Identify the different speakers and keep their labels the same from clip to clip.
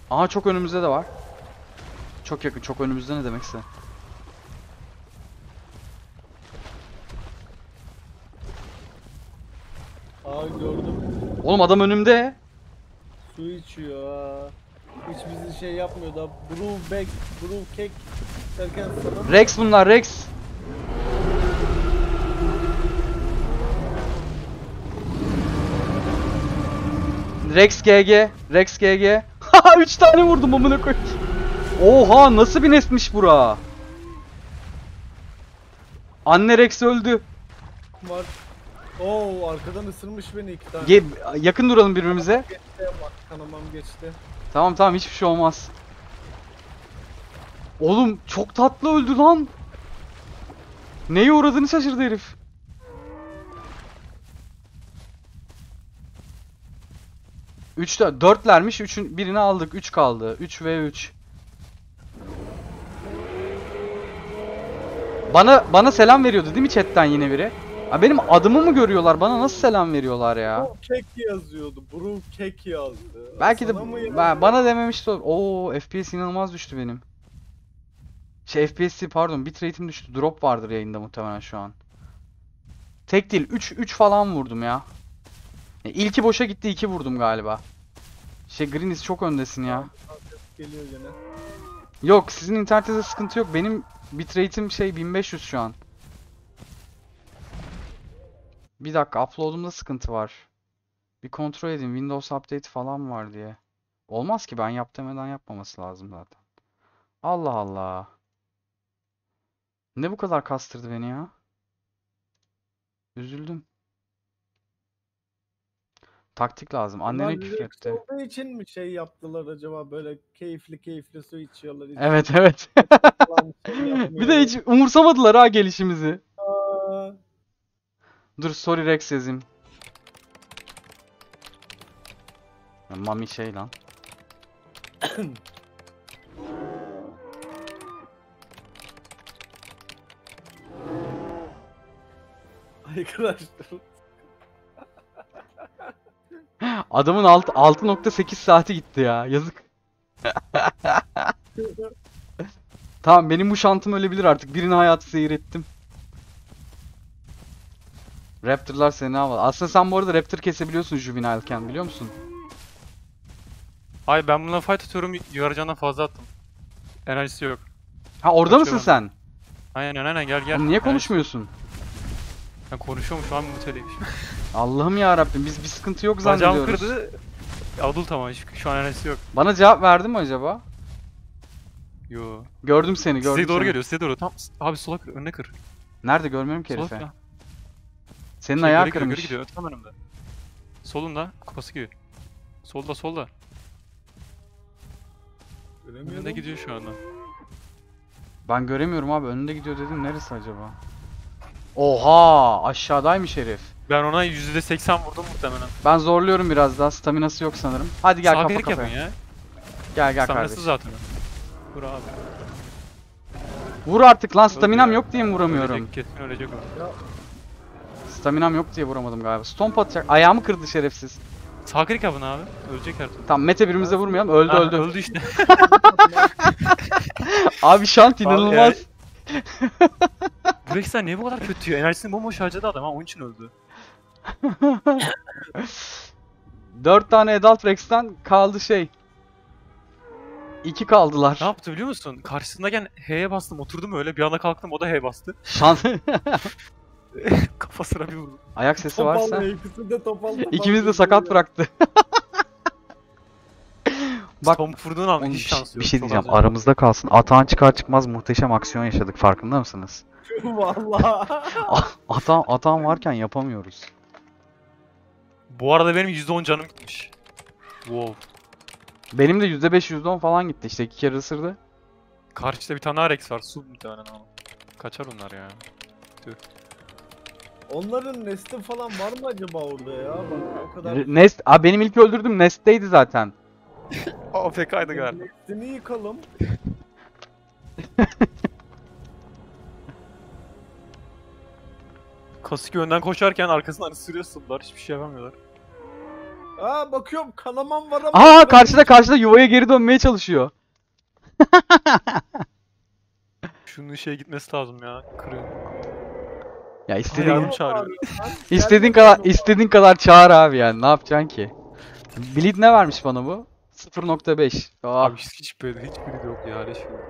Speaker 1: Aha çok önümüzde de var. Çok yakın, çok önümüzde ne demekse.
Speaker 2: Aa gördüm.
Speaker 1: Oğlum adam önümde.
Speaker 2: Su içiyor ha. Hiç bizi şey yapmıyor da. Brew cake derken sana mı?
Speaker 1: Rex bunlar, Rex. Rex GG, Rex GG. Haha 3 tane vurdum amına koyayım. Oha nasıl bir nesmiş bura? Anne Rex öldü.
Speaker 2: Var. Oo arkadan ısırmış beni 2 tane.
Speaker 1: Yakın duralım birbirimize.
Speaker 2: Geçti bak, kanamam geçti.
Speaker 1: Tamam tamam hiçbir şey olmaz. Oğlum çok tatlı öldü lan. Neye uğradığını şaşırdı herif. Üçte dörtlermiş. Üçün birini aldık. 3 kaldı. 3 ve 3. Bana selam veriyordu değil mi chatten yine biri? Ha, benim adımı mı görüyorlar? Bana nasıl selam veriyorlar ya?
Speaker 2: Brew cake yazıyordu. Brew cake yazdı.
Speaker 1: Belki de
Speaker 2: Sana mı yazdı?
Speaker 1: bana dememişti. Oo FPS inanılmaz düştü benim. FPS pardon bitrate'im düştü. Drop vardır yayında muhtemelen şu an. Tek değil 3 falan vurdum ya. İlki boşa gitti 2 vurdum galiba. Greenies çok öndesin ya.
Speaker 2: Geliyor gene.
Speaker 1: Yok sizin internette sıkıntı yok. Benim bitrate'im 1500 şu an. Bir dakika upload'umda sıkıntı var. Bir kontrol edeyim Windows Update falan var diye. Olmaz ki ben yap demeden yapmaması lazım zaten. Allah Allah. Ne bu kadar kastırdı beni ya? Üzüldüm. Taktik lazım. Annene
Speaker 2: Bunlar
Speaker 1: küfür
Speaker 2: Rex
Speaker 1: etti.
Speaker 2: olduğu için mi şey yaptılar acaba böyle keyifli su içiyorlar. Hiç
Speaker 1: Evet evet.
Speaker 2: falan şey
Speaker 1: Bir de
Speaker 2: yapmıyorlar.
Speaker 1: hiç umursamadılar ha gelişimizi.
Speaker 2: Aa,
Speaker 1: Dur sorry Rex yazayım. Ya, Mami lan.
Speaker 2: arkadaşlar.
Speaker 1: Adamın 6.8 saati gitti ya. Yazık. Tamam benim bu şantım ölebilir artık. Birinin hayatı zehir ettim. Raptor'lar seni havalı. Aslında sen bu arada Raptor kesebiliyorsun Juvenileken biliyor musun?
Speaker 3: Hayır ben bununla fight atıyorum yarıcandan fazla attım. Enerjisi yok.
Speaker 1: Ha orada
Speaker 3: Kaçıyor
Speaker 1: mısın sen?
Speaker 3: Aynen gel gel.
Speaker 1: Oğlum niye
Speaker 3: Enerjisi-
Speaker 1: konuşmuyorsun?
Speaker 3: Ben konuşuyorum şu an muteleyim.
Speaker 1: Allah'ım ya Rabbim biz bir sıkıntı yok
Speaker 3: Bacağım
Speaker 1: zannediyoruz.
Speaker 3: kırdı. Adult ama şu an enerjisi yok.
Speaker 1: Bana cevap verdi mi acaba?
Speaker 3: Yo.
Speaker 1: Gördüm seni gördüm
Speaker 3: Size doğru
Speaker 1: seni.
Speaker 3: geliyor size doğru. Tam abi sola kır önüne kır.
Speaker 1: Nerede görmüyorum ki
Speaker 3: Sola
Speaker 1: herifi.
Speaker 3: kır.
Speaker 1: Senin
Speaker 3: Şey,
Speaker 1: ayağı
Speaker 3: geri gidiyor,
Speaker 1: kırmış.
Speaker 3: geri gidiyor. Tam önümde. Solunda kupası gibi. Solda. Önünde
Speaker 2: Göremiyorum.
Speaker 3: gidiyor şu anda.
Speaker 1: Ben göremiyorum abi önünde gidiyor dedim neresi acaba? Oha aşağıdaymış herif.
Speaker 3: Ben ona %80 vurdum muhtemelen.
Speaker 1: Ben zorluyorum biraz daha staminası yok sanırım. Hadi gel
Speaker 3: Sağ
Speaker 1: kafa
Speaker 3: klik yapın
Speaker 1: kafaya.
Speaker 3: ya.
Speaker 1: Gel
Speaker 3: Staminası
Speaker 1: kardeşim.
Speaker 3: zaten. Vur abi.
Speaker 1: Vur artık lan staminam
Speaker 3: Öldü ya.
Speaker 1: yok diye mi vuramıyorum?
Speaker 3: Ölecek, kesin ölecek o.
Speaker 1: Staminam yok diye vuramadım galiba. Stomp atacak. Ayağımı kırdı şerefsiz.
Speaker 3: Sağ klik yapın abi. Ölecek her türlü.
Speaker 1: Tamam Mete birbirimize vurmayalım. Öldü
Speaker 3: Ha,
Speaker 1: öldü.
Speaker 3: Öldü işte.
Speaker 1: Abi şant inanılmaz.
Speaker 3: Bu Rex'ler niye bu kadar kötü ya? Enerjisini bomboş harcadı adam ha onun için öldü.
Speaker 1: 4 tane Adult Rex'ten kaldı 2 kaldılar.
Speaker 3: Ne yaptı biliyor musun? Karşısındayken H'ye bastım oturdum öyle bir anda kalktım o da H bastı.
Speaker 1: Şans.
Speaker 3: Kafasına bir vurdu.
Speaker 1: Ayak sesi
Speaker 2: Topal
Speaker 1: varsa.
Speaker 2: ikisi de topal.
Speaker 1: İkimiz de sakat bıraktı. Bak
Speaker 3: Tom vurduğun an
Speaker 1: oğlum,
Speaker 3: hiç şansı yok.
Speaker 1: bir şey
Speaker 3: çok
Speaker 1: diyeceğim.
Speaker 3: az yani.
Speaker 1: Aramızda kalsın. Atağın çıkar çıkmaz muhteşem aksiyon yaşadık. Farkında mısınız?
Speaker 2: Valla.
Speaker 1: Atağın varken yapamıyoruz.
Speaker 3: Bu arada benim %10 canım gitmiş. Wow.
Speaker 1: Benim de %5 %10 falan gitti. İşte 2 kere ısırdı.
Speaker 3: Karşıda bir tane daha Rex var. Su muhtemelen ama. Kaçar onlar ya.
Speaker 2: Onların nesti falan var mı acaba orada ya? Bak o kadar.
Speaker 1: Nest. Aa benim ilk öldürdüm Nest'teydi zaten.
Speaker 3: AFK'ydı galiba.
Speaker 2: Nestini yıkalım.
Speaker 3: Kasiki önden koşarken arkasından ısırıyor sıllar. Hiçbir şey yapamıyorlar.
Speaker 2: Aa bakıyorum kanamam var ama.
Speaker 1: Aa, karşıda yuvaya geri dönmeye çalışıyor.
Speaker 3: Şunun şeye gitmesi lazım ya. Kırıyor.
Speaker 1: Ya
Speaker 3: Ay,
Speaker 1: istediğin
Speaker 3: yardım çağırıyor.
Speaker 1: istediğin kadar çağır abi yani. Ne yapacaksın ki? Bleed ne vermiş bana bu? 0.5.
Speaker 3: Abi hiç böyle hiçbiri yok ya leş gibi.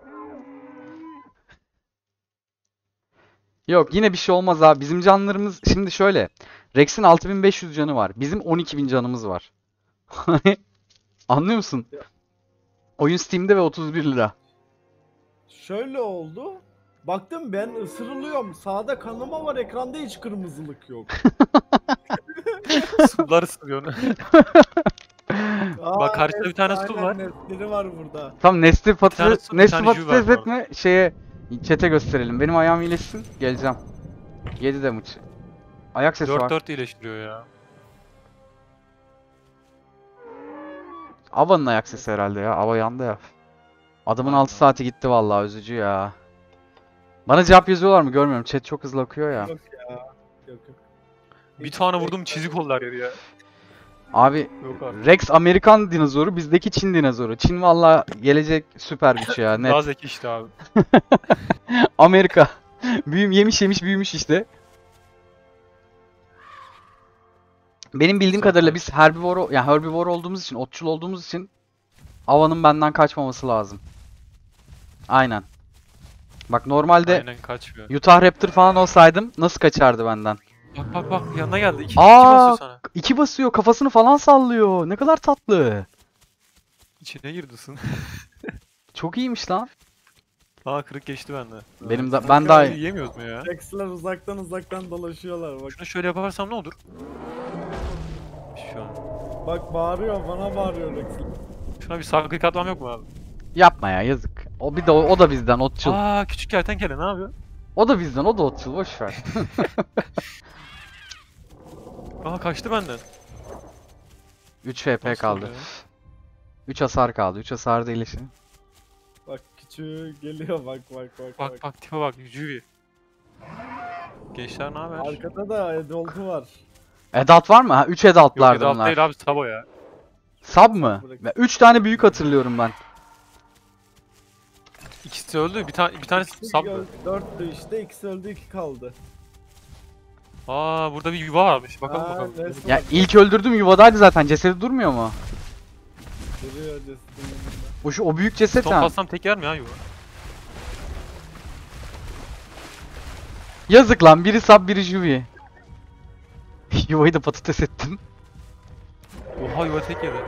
Speaker 1: Yok, yine bir şey olmaz abi. Bizim canlarımız şimdi şöyle. Rex'in 6500 canı var. Bizim 12.000 canımız var. Anlıyor musun? Oyun Steam'de ve 31 lira.
Speaker 2: Şöyle oldu. Baktım ben ısırılıyorum. Sağda kanama var, ekranda hiç kırmızılık yok.
Speaker 3: Sular ısırıyor onu. Bak karşıda bir tane su var.
Speaker 2: Nesleri var burada.
Speaker 1: Tam Nesli
Speaker 3: tane
Speaker 1: patates,
Speaker 3: su, bir
Speaker 1: Nesli
Speaker 3: tane jus var
Speaker 1: patates
Speaker 3: bu
Speaker 1: etme şeye chat'e gösterelim. Benim ayağım iyileşsin. Geleceğim. 7 damage. Ayak sesi var.
Speaker 3: 4-4 iyileştiriyor ya.
Speaker 1: Ava'nın ayak sesi herhalde ya. Ava yandı ya. Adamın
Speaker 3: Aynen.
Speaker 1: 6 saati gitti vallahi, üzücü ya. Bana cevap yazıyorlar mı görmüyorum. Chat çok hızlı akıyor ya.
Speaker 2: Yok ya. Yok yok.
Speaker 3: Bir tane vurdum çizik oldu her yeri ya.
Speaker 1: Abi
Speaker 3: Yok abi.
Speaker 1: Rex Amerikan dinozoru, bizdeki Çin dinozoru. Çin vallahi gelecek süper güç ya. Net.
Speaker 3: Daha zeki işte abi.
Speaker 1: Amerika. Yemiş büyümüş işte. Benim bildiğim
Speaker 3: Zaten-
Speaker 1: kadarıyla biz herbivore olduğumuz için, otçul olduğumuz için Ava'nın benden kaçmaması lazım. Aynen. Bak normalde
Speaker 3: Aynen kaçmıyor.
Speaker 1: Utah Raptor falan olsaydım nasıl kaçardı benden?
Speaker 3: Bak yanına geldi. İki
Speaker 1: Aa,
Speaker 3: basıyor sana.
Speaker 1: 2 basıyor, kafasını falan sallıyor. Ne kadar tatlı.
Speaker 3: İçine girdisin.
Speaker 1: Çok iyiymiş lan.
Speaker 3: Aa kırık geçti bende.
Speaker 1: Ben daha
Speaker 3: Yiyemiyoruz mu ya?
Speaker 2: Rex'ler uzaktan dolaşıyorlar bak.
Speaker 3: Şunu şöyle yaparsam ne olur? Şu an.
Speaker 2: Bak bağırıyor, bana bağırıyor Rex'ler.
Speaker 3: Şuna bir sağ klik atmam yok mu abi?
Speaker 1: yapma ya, yazık. O da bizden otçul.
Speaker 3: Aa küçük kertenkele ne yapıyor?
Speaker 1: O da bizden, o da otçul, boş ver.
Speaker 3: Aa kaçtı benden.
Speaker 1: 3 FP
Speaker 3: Nasıl
Speaker 1: kaldı.
Speaker 3: oluyor?
Speaker 1: 3 hasar kaldı. 3 hasar da iyileşin.
Speaker 2: Bak küçüğü geliyor bak.
Speaker 3: Bak tipe bak Juvi. Gençler ne haber?
Speaker 2: Arkada da Edoldu var.
Speaker 1: Adult var mı? Ha, 3
Speaker 3: Yok
Speaker 1: adultlardı
Speaker 3: Edalt
Speaker 1: bunlar.
Speaker 3: değil abi Sabo ya.
Speaker 1: Sub mı? 3 tane büyük hatırlıyorum ben.
Speaker 3: İkisi öldü bir tanesi Sab'dı.
Speaker 2: 4'tü işte, ikisi öldü, 2 kaldı.
Speaker 3: Aa burada bir yuva varmış bakalım.
Speaker 2: Nesli
Speaker 1: Ya
Speaker 2: var.
Speaker 1: ilk öldürdüğüm yuvadaydı zaten. Cesedi durmuyor mu?
Speaker 2: Duruyor cesedin yanında.
Speaker 1: O büyük ceset
Speaker 3: Son
Speaker 1: ha.
Speaker 3: bassam tek yer mi ya yuva?
Speaker 1: Yazık lan. Biri sub, biri juvi. Yuvayı da patates ettim.
Speaker 3: Oha yuva tek yedi.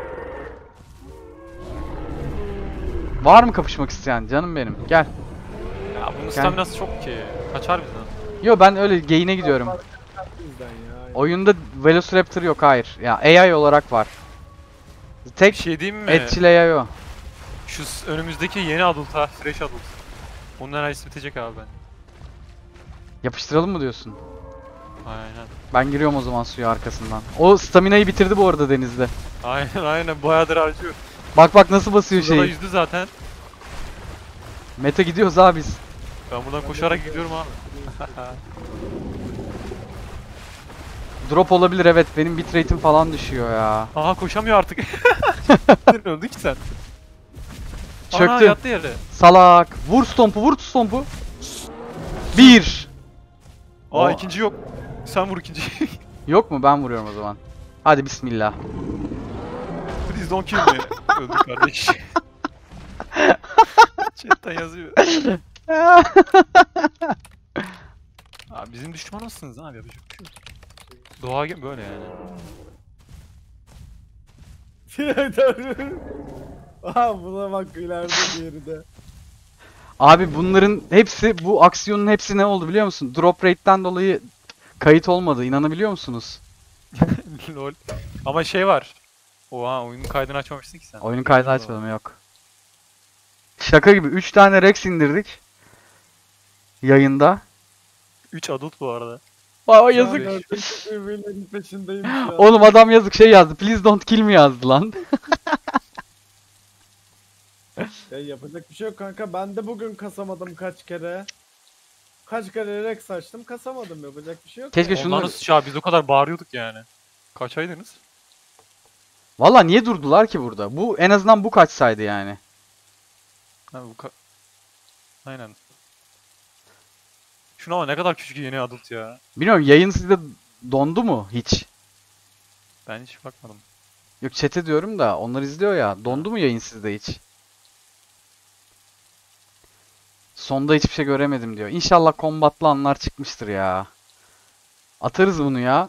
Speaker 1: Var mı kapışmak isteyen? Canım benim. Gel.
Speaker 3: Ya bunun staminası çok ki. Kaçar bizden.
Speaker 1: Yo, ben öyle gayine gidiyorum.
Speaker 2: Bizden ya.
Speaker 1: Oyunda Velociraptor yok, hayır. Ya AI olarak var.
Speaker 3: Bir
Speaker 1: Tek
Speaker 3: şey diyeyim mi?
Speaker 1: etçil AI o.
Speaker 3: Şu önümüzdeki yeni adult ha. Fresh adult. Onun enerjisi bitecek abi ben.
Speaker 1: Yapıştıralım mı diyorsun?
Speaker 3: Aynen.
Speaker 1: Ben giriyorum o zaman suya arkasından. O stamina'yı bitirdi bu arada denizde.
Speaker 3: Aynen bayağıdır harcıyor.
Speaker 1: Bak nasıl basıyor
Speaker 3: Burada da
Speaker 1: şeyi.
Speaker 3: yüzdü zaten.
Speaker 1: Meta gidiyoruz abi biz.
Speaker 3: Ben buradan koşarak gidiyorum abi.
Speaker 1: Drop olabilir, evet. Benim bitrate'im falan düşüyor ya.
Speaker 3: Aha koşamıyor artık. Öldü ki sen. Ana
Speaker 1: Çöktü.
Speaker 3: yattı yere.
Speaker 1: Salak. Vur stompu. 1.
Speaker 3: Aa
Speaker 1: Aa.
Speaker 3: ikinci yok. Sen vur ikinciyi.
Speaker 1: Yok mu? Ben vuruyorum o zaman. Hadi bismillah.
Speaker 3: Please don't kill me. Öldü kardeş. Chatten yazıyor. Abi bizim düşmanımsınız abi yapacak bir şey yok. Doğa böyle yani.
Speaker 2: Aha buna bak, ileride diğeri de.
Speaker 1: Abi bunların hepsi, bu aksiyonun hepsi ne oldu biliyor musun? Drop rate'den dolayı kayıt olmadı. İnanabiliyor musunuz?
Speaker 3: Lol. Ama şey var. Oha oyunun kaydını açmamışsın ki sen.
Speaker 1: Oyunun kaydını açmadım, yok. Şaka gibi 3 tane Rex indirdik. Yayında.
Speaker 3: 3 adult bu arada.
Speaker 1: Aa, yazık.
Speaker 2: Ya, birbirlerinin peşindeyim şu an.
Speaker 1: Oğlum adam yazık şey yazdı. Please don't kill me yazdı lan.
Speaker 2: Ya yapacak bir şey yok kanka. Ben de bugün kasamadım kaç kere. Kaç kere Rex açtım, kasamadım, yapacak bir şey yok.
Speaker 1: Keşke
Speaker 2: ya.
Speaker 1: şunu-
Speaker 3: Ondan nasıl sıçağı biz o kadar bağırıyorduk yani. Kaçaydınız?
Speaker 1: Valla niye durdular ki burada? Bu en azından bu kaçsaydı yani.
Speaker 3: Ha, aynen. Şuna ama ne kadar küçük yeni adult ya.
Speaker 1: Bilmiyorum, yayın sizde dondu mu hiç?
Speaker 3: Ben hiç bakmadım.
Speaker 1: Yok, chat'e diyorum da onlar izliyor ya. Dondu mu yayın sizde hiç? Sonda hiçbir şey göremedim diyor. İnşallah kombatlı anlar çıkmıştır ya. Atarız bunu ya.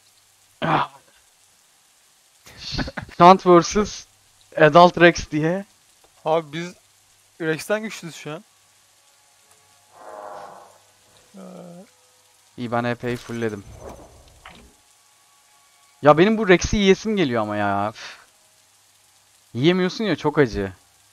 Speaker 1: Shant vs Adult Rex diye.
Speaker 3: Abi biz Rex'ten güçlüyüz şu an.
Speaker 1: İyi, ben epey fullledim. Ya benim bu Rex'i yiyesim geliyor ama ya. Üf. Yiyemiyorsun ya, çok acı.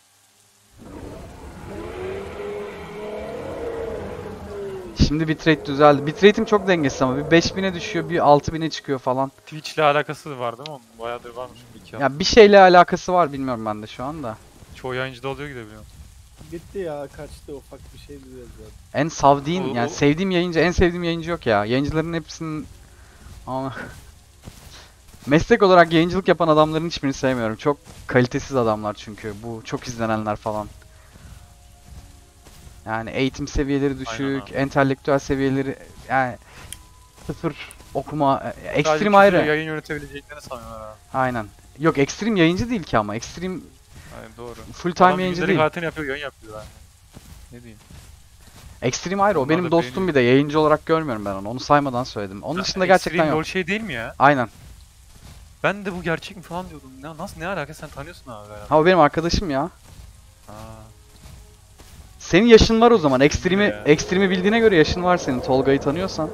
Speaker 1: Şimdi bitrate düzeldi. Bitrate'im çok dengesiz ama bir 5000'e düşüyor, bir 6000'e çıkıyor falan.
Speaker 3: Twitch'le alakası var değil mi onun? Bayağıdır varmış bu iki hafta.
Speaker 1: Ya bir şeyle alakası var, bilmiyorum ben de şu anda.
Speaker 3: Çoğu yayıncıda oluyor gidebiliyor.
Speaker 2: Bitti ya, kaçtı, ufak bir şey düzeldi zaten.
Speaker 1: En sevdiğin,
Speaker 3: O-
Speaker 1: yani
Speaker 3: o-
Speaker 1: sevdiğim yayıncı, en sevdiğim yayıncı yok ya. Yayıncıların hepsinin ama meslek olarak yayıncılık yapan adamların hiçbirini sevmiyorum. Çok kalitesiz adamlar çünkü. Bu çok izlenenler falan. Yani eğitim seviyeleri düşük,
Speaker 3: abi.
Speaker 1: entelektüel seviyeleri yani sıfır okuma,
Speaker 3: Sadece
Speaker 1: ekstrem
Speaker 3: küfürle
Speaker 1: ayrı.
Speaker 3: yayın yönetebileceklerini sanıyorlar abi.
Speaker 1: Aynen. Yok, ekstrem yayıncı değil ki ama. Ekstrem
Speaker 3: Aynen doğru.
Speaker 1: full time
Speaker 3: Adam
Speaker 1: yayıncı
Speaker 3: gündelik
Speaker 1: değil.
Speaker 3: hayatını yapıyor, yayın yapıyor yani. Ne diyeyim?
Speaker 1: Ekstrem ayrı. O
Speaker 3: Onlar
Speaker 1: benim
Speaker 3: da
Speaker 1: dostum,
Speaker 3: beğeniyor.
Speaker 1: bir de yayıncı olarak görmüyorum ben onu. Onu saymadan söyledim. Onun dışında gerçekten
Speaker 3: Extreme
Speaker 1: yok.
Speaker 3: LoL şey değil mi ya?
Speaker 1: Aynen.
Speaker 3: Ben de bu gerçek mi falan diyordum. Ne alaka, sen tanıyorsun abi herhalde.
Speaker 1: Ha, o benim arkadaşım ya.
Speaker 3: Ha.
Speaker 1: Senin yaşın var o zaman.
Speaker 3: Ekstremi
Speaker 1: Ekstremi,
Speaker 3: ya.
Speaker 1: ekstremi bildiğine göre yaşın var senin. Tolga'yı tanıyorsan.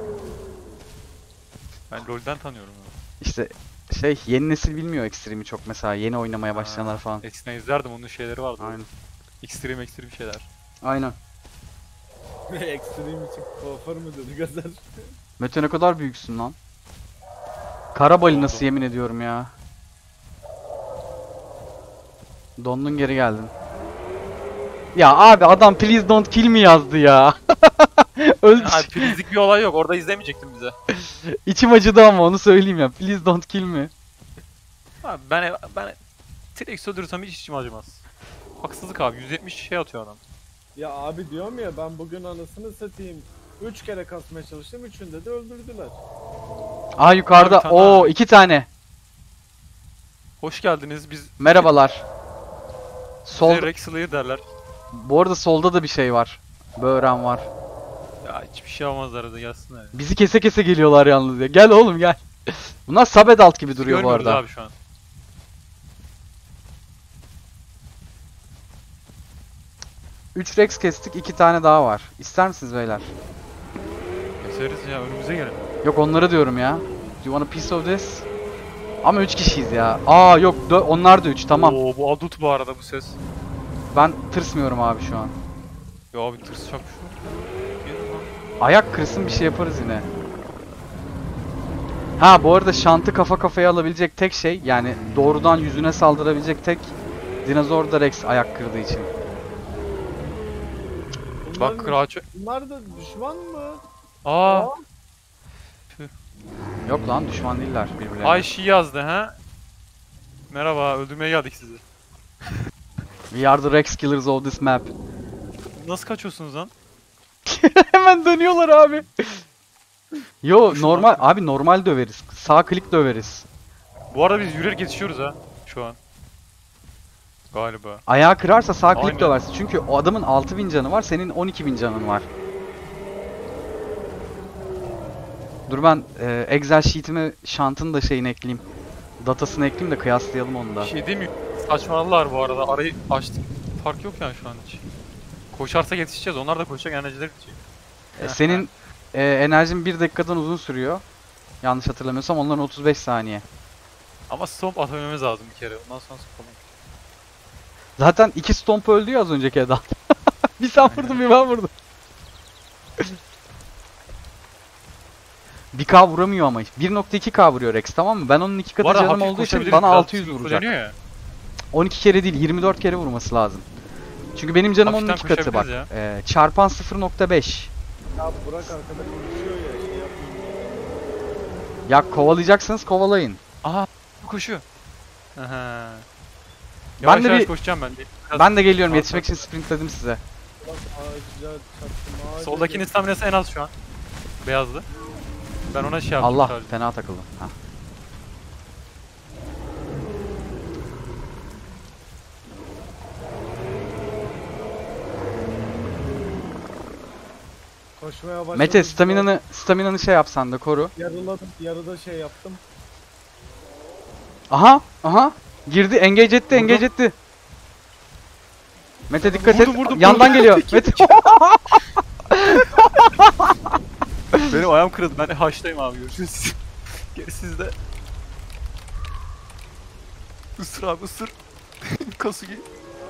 Speaker 3: Ben LoL'den tanıyorum onu.
Speaker 1: İşte yeni nesil bilmiyor ekstremi çok mesela. Yeni oynamaya başlayanlar falan.
Speaker 3: Eskiden izlerdim, onun şeyleri vardı.
Speaker 1: Aynen.
Speaker 3: Extreme şeyler.
Speaker 1: Aynen.
Speaker 2: Ekstrem için kuaför mü dedi Gazer?
Speaker 1: Mete, ne kadar büyüksün lan. Kara balinası,
Speaker 3: Oldu.
Speaker 1: yemin ediyorum ya. Dondun, geri geldin. Ya abi, adam please don't kill me yazdı ya. Öldü.
Speaker 3: Abi prizlik bir olay yok, orada izlemeyecektin bize.
Speaker 1: İçim acıdı ama, onu söyleyeyim ya. Please don't kill me.
Speaker 3: Abi ben T-Rex öldürürsem hiç içim acımaz. Haksızlık abi, 170 şey atıyor adam.
Speaker 2: Ya abi diyorum ya, ben bugün anasını satayım. 3 kere kasmaya çalıştım, 3'ünde de öldürdüler.
Speaker 1: Aa, yukarıda.
Speaker 3: Bir tane
Speaker 1: Oo,
Speaker 3: daha.
Speaker 1: 2 tane.
Speaker 3: Hoş geldiniz, biz
Speaker 1: Merhabalar. Sol.
Speaker 3: bize Rex Slayer derler.
Speaker 1: Bu arada solda da bir şey var. Böğren var.
Speaker 3: Ya hiçbir şey olmazlar da gelsinler.
Speaker 1: Bizi kese kese geliyorlar yalnız ya. Gel oğlum, gel. Bunlar Sabedalt gibi duruyor bu
Speaker 3: Görmüyoruz
Speaker 1: arada.
Speaker 3: abi şu an.
Speaker 1: Üç Rex kestik, 2 tane daha var. İster misiniz beyler?
Speaker 3: Keseriz ya, önümüze gelin.
Speaker 1: Yok, onları diyorum ya. Do you want a piece of this? Ama 3 kişiyiz ya. Aa yok, onlar da 3, tamam.
Speaker 3: Oo, bu adult bu arada bu ses.
Speaker 1: Ben tırsmıyorum abi şu an.
Speaker 3: Ya abi tırsacak şu. Gelin lan.
Speaker 1: Ayak kırsın, bir şey yaparız yine. Ha, bu arada şantı kafa kafaya alabilecek tek şey, yani doğrudan yüzüne saldırabilecek tek dinozor da Rex ayak kırdığı için.
Speaker 3: Bak Kıraçı.
Speaker 2: Bunlar da düşman mı?
Speaker 3: Aa,
Speaker 1: Yok lan, düşman değiller birbirlerine.
Speaker 3: Ayşe yazdı ha. Merhaba, öldürmeye geldik sizi.
Speaker 1: We are the Rex killers of this map.
Speaker 3: Nasıl kaçıyorsunuz lan?
Speaker 1: Hemen dönüyorlar abi. Yo,
Speaker 3: Düşün
Speaker 1: normal
Speaker 3: lan.
Speaker 1: abi, normal döveriz. Sağ klik döveriz.
Speaker 3: Bu arada biz yürüyerek yetişiyoruz ha şu an. Galiba.
Speaker 1: Ayağı kırarsa sağ klik
Speaker 3: Aynen.
Speaker 1: döversin. Çünkü o adamın 6000 canı var, senin 12.000 canın var. Dur, ben Excel sheet'ime şantın da şeyini ekleyeyim. Datasını ekleyeyim de kıyaslayalım onu da.
Speaker 3: Bir şey değil mi? Saçmaladılar bu arada. Arayı açtık. Fark yok yani şu an hiç. Koşarsak yetişeceğiz. Onlar da koşacak, enerjileri bitecek.
Speaker 1: Senin enerjin 1 dakikadan uzun sürüyor. Yanlış hatırlamıyorsam, onların 35 saniye.
Speaker 3: Ama stomp atabilmemiz lazım bir kere. Ondan sonra stompalım.
Speaker 1: Zaten 2 stomp öldü ya az önceki adam. Bir sen vurdun, bir ben vurdum. 1K vuramıyor ama. 1.2K vuruyor Rex, tamam mı? Ben onun 2
Speaker 3: Bu
Speaker 1: katı
Speaker 3: arada
Speaker 1: canım
Speaker 3: hafif
Speaker 1: olduğu için
Speaker 3: koşabiliriz.
Speaker 1: bana
Speaker 3: Biraz
Speaker 1: 600
Speaker 3: hızlı
Speaker 1: vuracak.
Speaker 3: kullanıyor ya.
Speaker 1: 12 kere değil, 24 kere vurması lazım. Çünkü benim canım onun
Speaker 3: Hafiften
Speaker 1: 2 katı bak.
Speaker 3: koşabiliriz
Speaker 1: Çarpan 0.5.
Speaker 2: Ya Burak arkada konuşuyor ya, şey yapmıyor.
Speaker 1: Ya kovalayacaksınız, kovalayın.
Speaker 3: Aha, koşuyor. Aha.
Speaker 1: Ben
Speaker 3: Yavaş
Speaker 1: de
Speaker 3: yavaş
Speaker 1: bir-
Speaker 3: koşacağım ben.
Speaker 1: Ben de geliyorum,
Speaker 3: Sağ
Speaker 1: yetişmek için sprintledim size.
Speaker 2: Bak ağaca çarptım ağaca.
Speaker 3: Soldakinin staminası en az şu an. Beyazlı. Ben ona şey yaptım
Speaker 1: Allah,
Speaker 3: sadece.
Speaker 1: fena takıldım. Ha.
Speaker 2: Koşmaya başladım.
Speaker 1: Mete, staminanı şey yapsan da koru.
Speaker 2: Yarıladım. Yarıda şey yaptım.
Speaker 1: Aha. Girdi, engage etti. Mete dikkat et.
Speaker 3: Vurdum.
Speaker 1: Yandan geliyor. Mete.
Speaker 3: Benim ayağım kırıldı. Ben haştayım abi, görüşürüz. Geri sizde. Isır abi, ısır. Kasugi.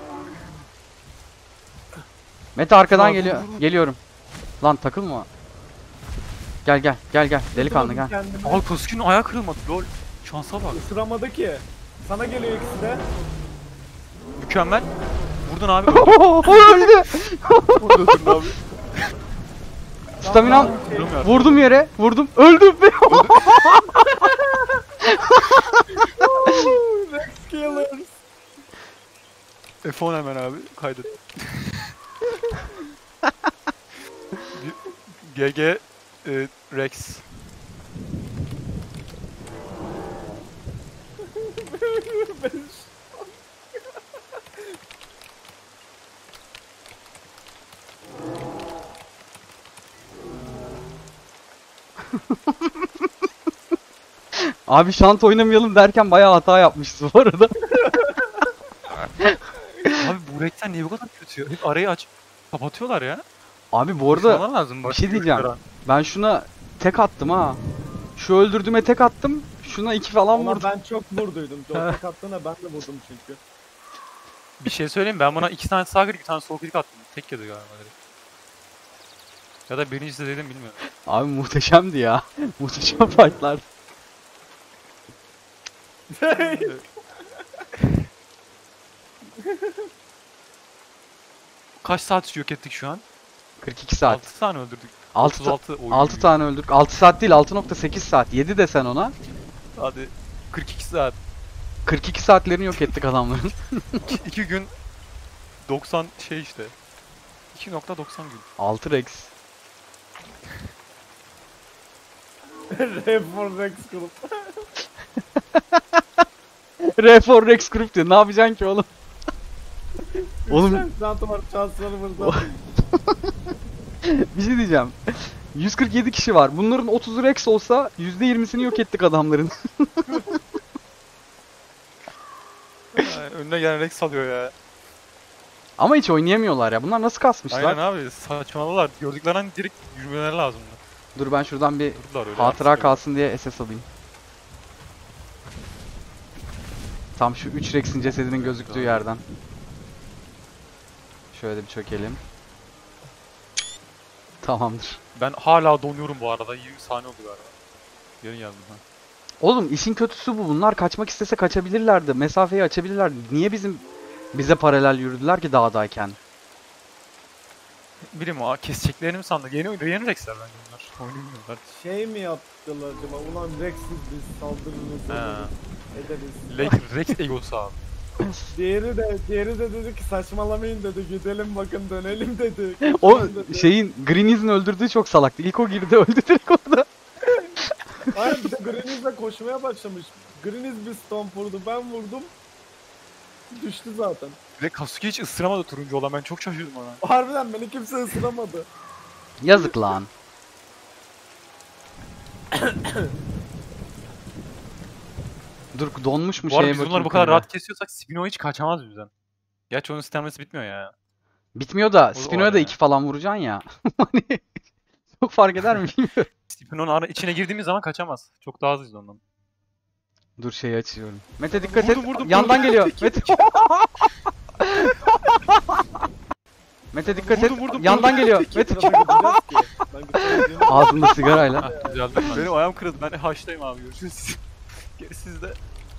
Speaker 1: Mete arkadan
Speaker 3: Vur,
Speaker 1: geliyor.
Speaker 3: vur.
Speaker 1: Geliyorum. Lan takılma. Gel. Delikanlı gel.
Speaker 2: Kendimi.
Speaker 3: Al, Kasugi'nin ayağı kırılmadı. Lol. Şansa bak.
Speaker 2: Isıramadı ki. Sana geliyor ikisi de.
Speaker 3: Mükemmel. Vurdun abi.
Speaker 1: Öldü.
Speaker 3: Vurdun abi.
Speaker 1: Staminam.
Speaker 3: Vuramıyor.
Speaker 1: Vurdum yere. Vurdum. Öldüm.
Speaker 2: Rex Killers.
Speaker 3: F10 hemen abi. Kaydet. GG Rex.
Speaker 1: Abi şant oynamayalım derken bayağı hata yapmışız bu arada.
Speaker 3: Abi bu Rex'ten niye bu kadar kötü ya? Hep arayı aç. Kapatıyorlar ya.
Speaker 1: Abi bu arada
Speaker 3: Sana lazım
Speaker 1: bir şey diyeceğim. Ben şuna tek attım ha. Şu öldürdüğüme tek attım. Şuna 2 falan
Speaker 2: Ama
Speaker 1: vurdum.
Speaker 2: ben çok vurduydum. Ortak attığına ben de vurdum çünkü.
Speaker 3: Bir şey söyleyeyim mi? Ben buna 2 tane sağ klik, bir tane sol klik attım. Tek yedi galiba direkt. Ya da birincisi dedim, bilmiyorum.
Speaker 1: Abi muhteşemdi ya. Muhteşem fightlar.
Speaker 3: Kaç saat yok ettik şu an?
Speaker 1: 42 saat.
Speaker 3: 6 tane öldürdük.
Speaker 1: 6
Speaker 3: 36 oyun
Speaker 1: 6
Speaker 3: gibi.
Speaker 1: tane öldürdük. 6 saat değil, 6.8 saat. 7 desen ona.
Speaker 3: Hadi 42 saat.
Speaker 1: 42 saatlerini yok ettik adamların.
Speaker 3: 2 gün 90 şey işte. 2.90 gün.
Speaker 1: 6 Rex.
Speaker 2: Reform Rex Group.
Speaker 1: R4 Rex Group diyor. Ne yapacaksın ki oğlum? Oğlum
Speaker 2: Zantı var şansları burada.
Speaker 1: bir şey diyeceğim. 147 kişi var. Bunların 30'u Rex olsa %20'sini yok ettik adamların.
Speaker 3: Önüne gelen Rex alıyor ya.
Speaker 1: Ama hiç oynayamıyorlar ya. Bunlar nasıl kasmışlar?
Speaker 3: Aynen abi, saçmaladılar. Gördüklerden direkt yürümeleri lazımdı.
Speaker 1: Dur ben şuradan bir
Speaker 3: Durdular öyle.
Speaker 1: hatıra
Speaker 3: artık
Speaker 1: kalsın diye SS alayım. Tam şu 3 Rex'in cesedinin gözüktüğü yerden. Şöyle bir çökelim. Tamamdır.
Speaker 3: Ben hala donuyorum bu arada. 20 saniye oldu galiba. Yeni geldim ha.
Speaker 1: Oğlum işin kötüsü bu. Bunlar kaçmak istese kaçabilirlerdi. Mesafeyi açabilirlerdi. Niye bize paralel yürüdüler ki dağdayken?
Speaker 3: Bilmiyorum, o keseceklerini mi sandık? Yeni Rex'ler bence bunlar. Oyunu bilmiyorlar.
Speaker 2: Şey mi yaptılar acaba? Ulan Rex'iz biz saldırırız
Speaker 3: Ha.
Speaker 2: ederiz.
Speaker 3: Rex egosu abi.
Speaker 2: Diğeri de dedi ki saçmalamayın dedi. Gidelim bakın dönelim dedi.
Speaker 1: O
Speaker 2: Dedi.
Speaker 1: şeyin Greeniz'in öldürdüğü çok salaktı. İlk o girdi öldü direkt orada.
Speaker 2: Hayır bir de Greeniz'le koşmaya başlamış. Greeniz bir stomp vurdu ben vurdum. Düştü zaten.
Speaker 3: Ve Kasugi hiç ısıramadı turuncu olan. Ben çok şaşırdım ona.
Speaker 2: Harbiden beni kimse ısıramadı.
Speaker 1: Yazık lan. Dur donmuş mu
Speaker 3: Bu arada
Speaker 1: şeye
Speaker 3: biz bunları
Speaker 1: bakayım
Speaker 3: bu kadar
Speaker 1: kulübe.
Speaker 3: rahat kesiyorsak Spino hiç kaçamaz bizden. Gerçi onun stamina bitmiyor ya.
Speaker 1: Bitmiyor da
Speaker 3: O
Speaker 1: Spino'ya
Speaker 3: var
Speaker 1: da
Speaker 3: ya.
Speaker 1: 2 falan vuracaksın ya. Hani çok fark eder mi bilmiyorum.
Speaker 3: Spino'nun içine girdiğimiz zaman kaçamaz. Çok daha hızlıyız ondan.
Speaker 1: Dur şeyi açıyorum. Mete dikkat
Speaker 3: Vurdum,
Speaker 1: et. Yandan
Speaker 3: vurdum.
Speaker 1: geliyor. Mete. Mete dikkat et.
Speaker 3: Vurdum.
Speaker 1: Yandan geliyor. Mete.
Speaker 2: Ben gideceğim.
Speaker 1: Ağzında sigarayla.
Speaker 3: Hah, güzeldi. Benim ayağım kırıldı. Ben haştayım abi, görüşürüz. Geri sizde.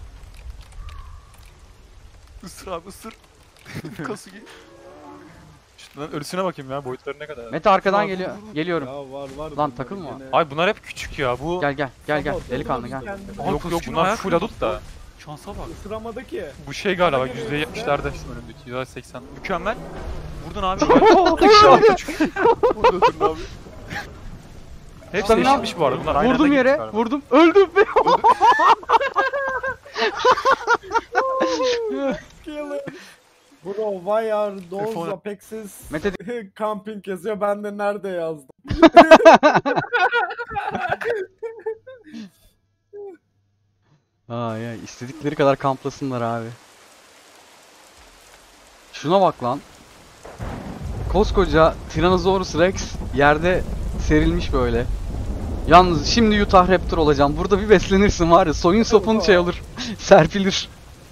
Speaker 3: Isır abi, ısır. Kasugi. Şundan ölüsüne bakayım ya, boyutları ne kadar.
Speaker 1: Mete arkadan
Speaker 3: Vur,
Speaker 1: geliyor.
Speaker 3: vur.
Speaker 1: Geliyorum.
Speaker 2: Ya var
Speaker 1: Lan
Speaker 2: bunların
Speaker 1: takılma.
Speaker 2: gene.
Speaker 3: Ay bunlar hep küçük ya. Bu
Speaker 1: Gel.
Speaker 2: Sabah
Speaker 1: Delikanlı gel.
Speaker 2: kendine-
Speaker 3: yok bunlar full adult da. Şansa bak.
Speaker 2: Isıramadı ki.
Speaker 3: Bu şey galiba
Speaker 2: Bana geliyor
Speaker 3: %70'lerde şu önümdeki %80. Mükemmel. Vurdun abi. Vurdun abi. Hepsi
Speaker 1: Sen ne
Speaker 3: eşitmiş bu arada. Bunlar aynı
Speaker 1: Vurdum
Speaker 3: anda
Speaker 1: yere,
Speaker 3: gitmiş galiba.
Speaker 1: vurdum. Öldüm.
Speaker 2: Killer. Bro, why are those
Speaker 3: Telefon-
Speaker 2: Apex'is
Speaker 1: Mete
Speaker 2: camping yazıyor, ben de nerede yazdım.
Speaker 1: Aa ya istedikleri kadar kamplasınlar abi. Şuna bak lan. Koskoca Tyrannosaurus Rex yerde serilmiş böyle. Yalnız şimdi Utah Raptor olacağım. Burada bir beslenirsin var ya. Soyun sopun şey olur. Serpilir.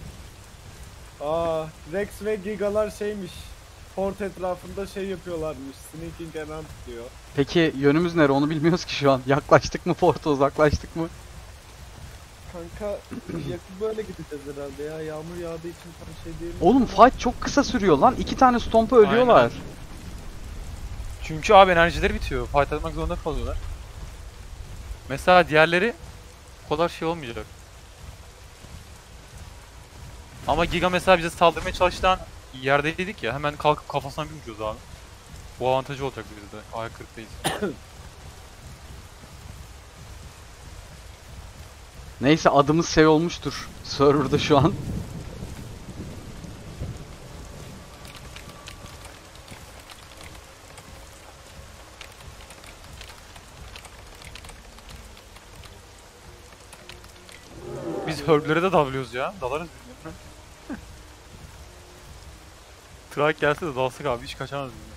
Speaker 2: Aa, Rex ve Gigalar şeymiş. Fort etrafında şey yapıyorlarmış. Sneaking around diyor.
Speaker 1: Peki yönümüz nere onu bilmiyoruz ki şu an. Yaklaştık mı Fort'a, uzaklaştık mı?
Speaker 2: Kanka yakın böyle gideceğiz herhalde ya. Yağmur yağdığı için tam şey değil.
Speaker 1: Oğlum fight çok kısa sürüyor lan. 2 tane Stomp'a ölüyorlar.
Speaker 3: Aynen. Çünkü abi enerjileri bitiyor. Fight atmak zorunda kalıyorlar. Mesela diğerleri o kadar şey olmayacak. Ama Giga mesela bize saldırmaya çalıştığı yerdeydik ya, hemen kalkıp kafasına bir vuracağız abi. Bu avantajı olacak bizde. Ayak kırıktayız.
Speaker 1: Neyse adımız şey olmuştur serverda şu an.
Speaker 3: Biz herblere de dalıyoruz ya. Dalarız biz. Trak gelse de dalsak abi, hiç kaçamaz biz.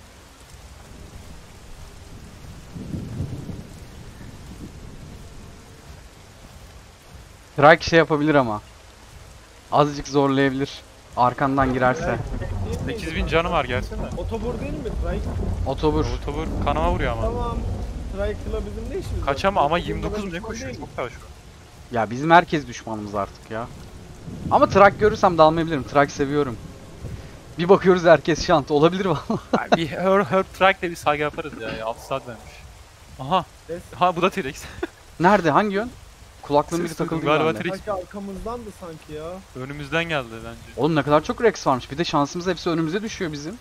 Speaker 1: Trike şey yapabilir ama. Azıcık zorlayabilir. Arkandan girerse.
Speaker 3: 8000 canı var gelsene.
Speaker 2: Otobur değil mi? Trike.
Speaker 1: Otobur.
Speaker 3: Otobur kanama vuruyor ama.
Speaker 2: Tamam. Trike'la bizim ne işimiz var?
Speaker 3: Kaçama ama
Speaker 2: Bizim
Speaker 3: 29
Speaker 2: burada
Speaker 3: ne
Speaker 2: düşman
Speaker 3: koşuyor?
Speaker 2: değil.
Speaker 3: Çok daha şu.
Speaker 1: Ya bizim herkes düşmanımız artık ya. Ama Trike görürsem dalmayabilirim. Trike seviyorum. Bir bakıyoruz herkes şant. Olabilir vallahi.
Speaker 3: Yani bir herb track de bir saygı yaparız ya. 6 saat vermiş. Aha.
Speaker 2: Des.
Speaker 3: Ha bu da T-Rex.
Speaker 1: Nerede? Hangi yön? Kulaklığım biri
Speaker 3: Ses
Speaker 1: takıldı
Speaker 3: duydum, galiba
Speaker 1: bende.
Speaker 3: T-Rex.
Speaker 2: Sanki arkamızdandı sanki ya.
Speaker 3: Önümüzden geldi bence.
Speaker 1: Oğlum ne kadar çok Rex varmış. Bir de şansımız hepsi önümüze düşüyor bizim.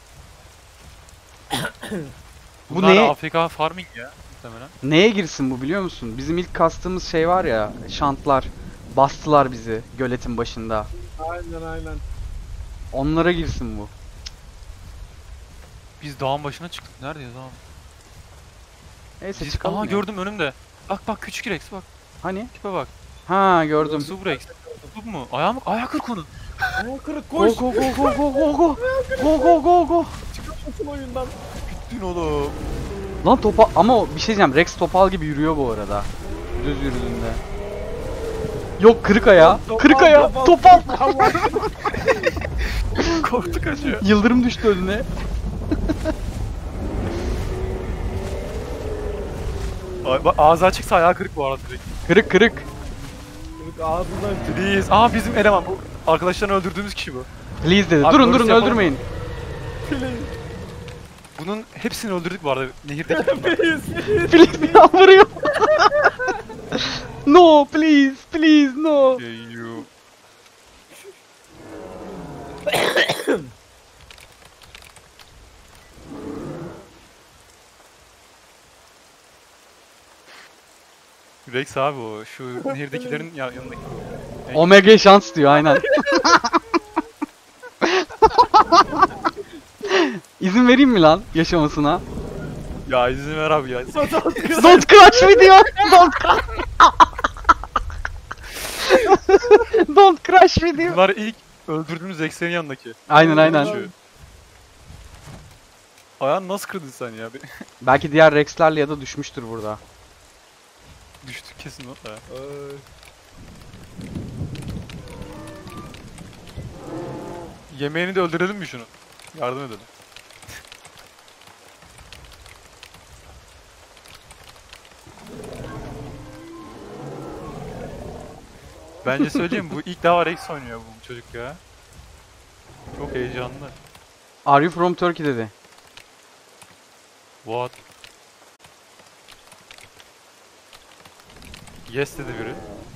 Speaker 1: Bu
Speaker 3: Bunlar
Speaker 1: neye,
Speaker 3: Afrika farming ya muhtemelen.
Speaker 1: neye girsin bu biliyor musun? Bizim ilk kastığımız şey var ya. Şantlar. Bastılar bizi göletin başında.
Speaker 2: Aynen.
Speaker 1: Onlara girsin bu.
Speaker 3: Biz dağın başına çıktık. Neredeyiz abi?
Speaker 1: Neyse
Speaker 3: Biz,
Speaker 1: çıkalım
Speaker 3: aha
Speaker 1: ya.
Speaker 3: gördüm önümde. Bak küçük Rex bak.
Speaker 1: Hani?
Speaker 3: Tipe bak.
Speaker 1: Ha gördüm.
Speaker 3: Subrex. Sub mu? Ayağı kırık onun.
Speaker 2: Ayağı kırık,
Speaker 1: Go
Speaker 2: koş.
Speaker 1: go go go go go go. Go go go go.
Speaker 2: Çıkamasın oyundan.
Speaker 3: Dün oğlum.
Speaker 1: Lan topa ama bir şey diyeceğim. Rex topal gibi yürüyor bu arada. Düz yürüdüğünde. Yok kırık ayağı. Kırık ayağı. Topal.
Speaker 3: Korktu kaçıyor.
Speaker 1: Yıldırım düştü önüne.
Speaker 3: Bak ağzı açıksa ayağı kırık bu arada direkt.
Speaker 1: Kırık kırık.
Speaker 2: Kırık ağzından çıktı.
Speaker 3: Please. Aa bizim eleman bu. Arkadaşlarını öldürdüğümüz kişi bu.
Speaker 1: Please dedi.
Speaker 3: Abi,
Speaker 1: Durun
Speaker 3: polis
Speaker 1: durun
Speaker 3: yapalım.
Speaker 1: öldürmeyin.
Speaker 3: Bunun hepsini öldürdük bu arada nehirdekiler.
Speaker 1: Please yalvarıyor. No please please no.
Speaker 3: You. Rex abi o. Şu nehirdekilerin yanındaki.
Speaker 1: Omega şans diyor aynen. İzin vereyim mi lan yaşamasına?
Speaker 3: Ya izin ver abi ya.
Speaker 1: Don't crush me diyor. Don't crush. Don't crush me diyor.
Speaker 3: Bunlar ilk öldürdüğümüz Rex'lerin yanındaki.
Speaker 1: Aynen.
Speaker 3: Şu. Ayağını nasıl kırdın sen ya?
Speaker 1: Belki diğer Rex'lerle ya da düşmüştür burada.
Speaker 3: Düştük kesin o da. Yemeğini de öldürelim mi şunu? Yardım edelim. Bence söyleyeyim bu ilk defa Rex oynuyor bu çocuk ya. Çok heyecanlı.
Speaker 1: Are you from Turkey dedi.
Speaker 3: What? Yes dedi biri.